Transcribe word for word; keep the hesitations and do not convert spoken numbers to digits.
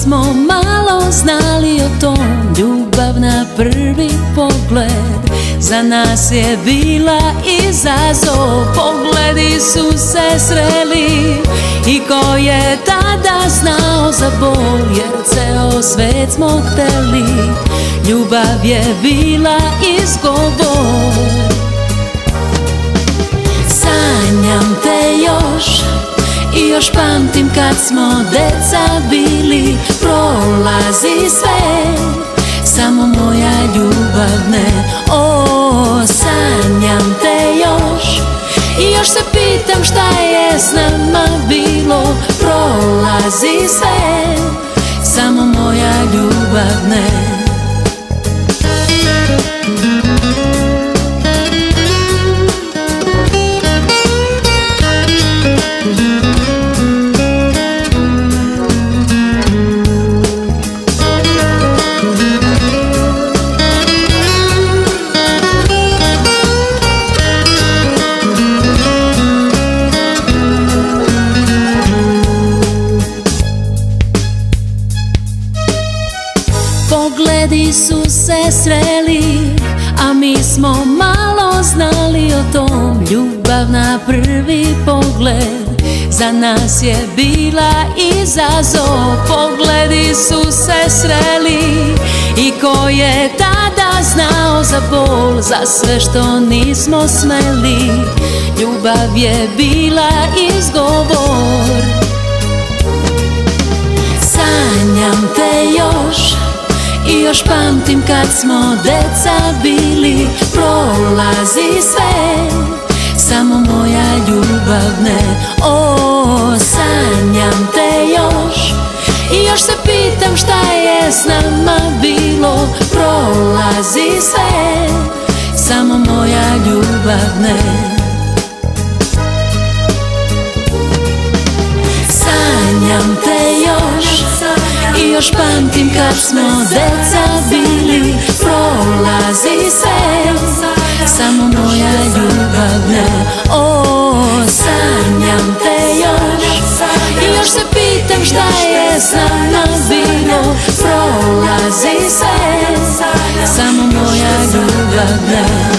smo malo znali o tom, ljubav na prvi pogled za nas je bila izazov. Pogledi su se sreli i ko je tada znao za bol, jer ceo svet smo hteli, ljubav je bila izgovor. Sanjam te još i još pamtim kad smo deca bili, prolazi sve, samo moja ljubav ne. O, sanjam te još i još se pitam šta je s nama bilo, prolazi sve, samo moja ljubav ne. Pogledi su se sreli, a mi smo malo znali o tom, ljubav na prvi pogled za nas je bila izazov. Pogledi su se sreli i ko je tada znao za bol, za sve što nismo smeli, ljubav je bila izgovor. Sanjam te još i još pamtim kad smo deca bili, prolazi sve, samo moja ljubav ne. O, sanjam te još i još se pitam šta je s nama bilo, prolazi sve, samo moja ljubav ne. Sanjam te još i još pamtim kad smo deca bili, prolazi sve, samo moja ljubav ne. O, sanjam te još i još se pitam šta je s nama bilo, prolazi sve, samo moja ljubav ne.